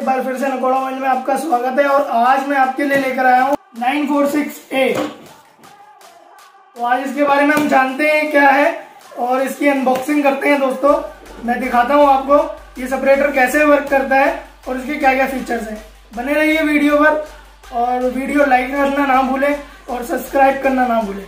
एक बार फिर से नकोड़ा मोबाइल में आपका स्वागत है। और आज मैं आपके लिए लेकर आया हूँ 946A। तो आज इसके बारे में हम जानते हैं क्या है और इसकी अनबॉक्सिंग करते हैं। दोस्तों मैं दिखाता हूँ आपको ये सेपरेटर कैसे वर्क करता है और इसके क्या क्या फीचर्स हैं। बने रहिए वीडियो पर और वीडियो लाइक करना ना भूलें और सब्सक्राइब करना ना भूलें।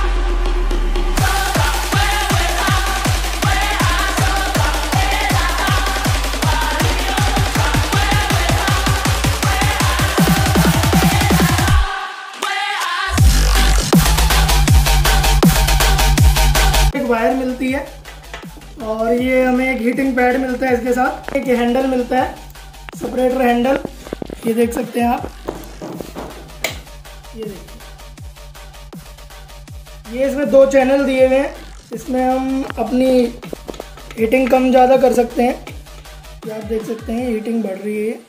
वायर मिलती है और ये हमें एक हीटिंग पैड मिलता है, इसके साथ एक हैंडल मिलता है, सेपरेटर हैंडल। ये देख सकते हैं आप, ये देखिए, ये इसमें 2 चैनल दिए हुए हैं। इसमें हम अपनी हीटिंग कम ज़्यादा कर सकते हैं। ये आप देख सकते हैं हीटिंग बढ़ रही है।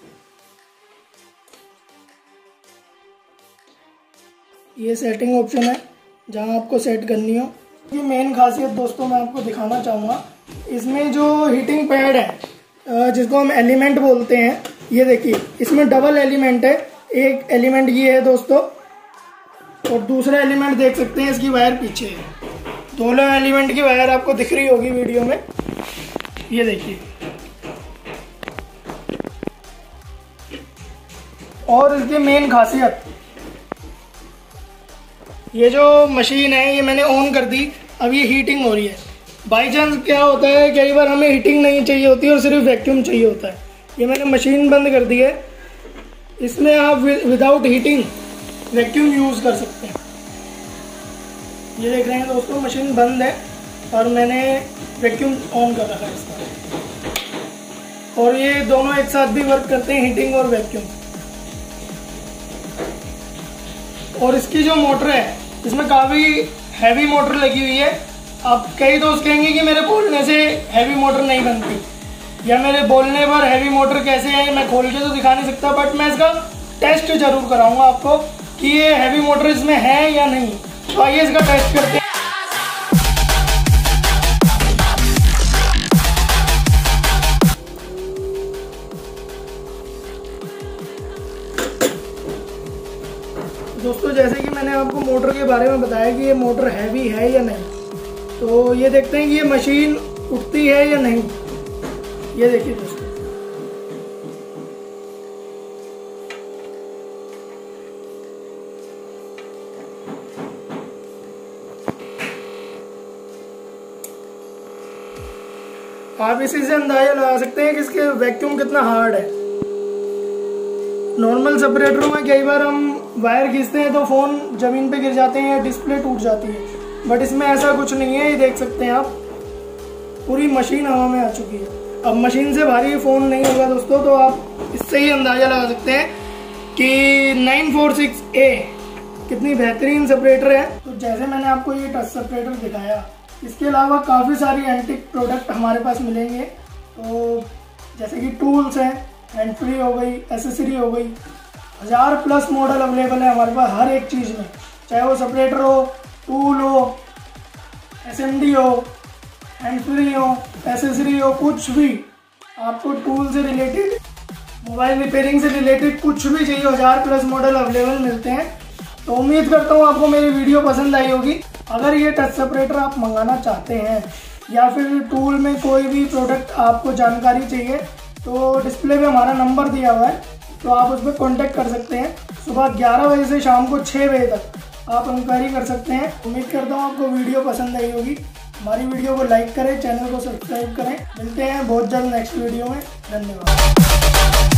ये सेटिंग ऑप्शन है जहां आपको सेट करनी हो। ये मेन खासियत दोस्तों मैं आपको दिखाना चाहूँगा, इसमें जो हीटिंग पैड है जिसको हम एलिमेंट बोलते हैं, ये देखिए इसमें डबल एलिमेंट है। एक एलिमेंट ये है दोस्तों और दूसरा एलिमेंट देख सकते हैं इसकी वायर पीछे है। दोनों एलिमेंट की वायर आपको दिख रही होगी वीडियो में, ये देखिए। और इसकी मेन खासियत, ये जो मशीन है ये मैंने ऑन कर दी, अब ये हीटिंग हो रही है। बाई चांस क्या होता है, कई बार हमें हीटिंग नहीं चाहिए होती और सिर्फ वैक्यूम चाहिए होता है। ये मैंने मशीन बंद कर दी है, इसमें आप विदाउट हीटिंग वैक्यूम यूज़ कर सकते हैं। ये देख रहे हैं दोस्तों मशीन बंद है और मैंने वैक्यूम ऑन कर रखा है इसका। और ये दोनों एक साथ भी वर्क करते हैं, हीटिंग और वैक्यूम। और इसकी जो मोटर है इसमें काफ़ी हैवी मोटर लगी हुई है। अब कई दोस्त कहेंगे कि मेरे बोलने से हैवी मोटर नहीं बनती या मेरे बोलने पर हैवी मोटर कैसे है, मैं खोल के तो दिखा नहीं सकता, बट मैं इसका टेस्ट जरूर कराऊंगा आपको कि ये हैवी मोटर इसमें है या नहीं। तो आइए इसका टेस्ट करते हैं। दोस्तों जैसे कि मैंने आपको मोटर के बारे में बताया कि ये मोटर हैवी है या नहीं, तो ये देखते हैं कि ये मशीन उठती है या नहीं। ये देखिए दोस्तों, आप इसी से अंदाजा लगा सकते हैं कि इसके वैक्यूम कितना हार्ड है। नॉर्मल सेपरेटरों में कई बार हम वायर खींचते हैं तो फ़ोन ज़मीन पे गिर जाते हैं या डिस्प्ले टूट जाती है, बट इसमें ऐसा कुछ नहीं है। ये देख सकते हैं आप, पूरी मशीन हवा में आ चुकी है। अब मशीन से भारी फ़ोन नहीं होगा दोस्तों, तो आप इससे ही अंदाज़ा लगा सकते हैं कि 946A कितनी बेहतरीन सेपरेटर है। तो जैसे मैंने आपको ये टच सेपरेटर दिखाया, इसके अलावा काफ़ी सारी एंटीक प्रोडक्ट हमारे पास मिलेंगे। तो जैसे कि टूल्स हैं, हैंड फ्री हो गई, एसेसरी हो गई, 1000+ मॉडल अवेलेबल है हमारे पास हर एक चीज़ में, चाहे वो सेपरेटर हो, टूल हो, SMD हो, हैंड फ्री हो, एसेसरी हो, कुछ भी आपको टूल से रिलेटेड, मोबाइल रिपेयरिंग से रिलेटेड कुछ भी चाहिए, 1000+ मॉडल अवेलेबल मिलते हैं। तो उम्मीद करता हूँ आपको मेरी वीडियो पसंद आई होगी। अगर ये टच सेपरेटर आप मंगाना चाहते हैं या फिर टूल में कोई भी प्रोडक्ट आपको जानकारी चाहिए, तो डिस्प्ले पे हमारा नंबर दिया हुआ है, तो आप उस पर कॉन्टैक्ट कर सकते हैं। सुबह 11 बजे से शाम को 6 बजे तक आप इंक्वायरी कर सकते हैं। उम्मीद करता हूँ आपको वीडियो पसंद आई होगी। हमारी वीडियो को लाइक करें, चैनल को सब्सक्राइब करें। मिलते हैं बहुत जल्द नेक्स्ट वीडियो में। धन्यवाद।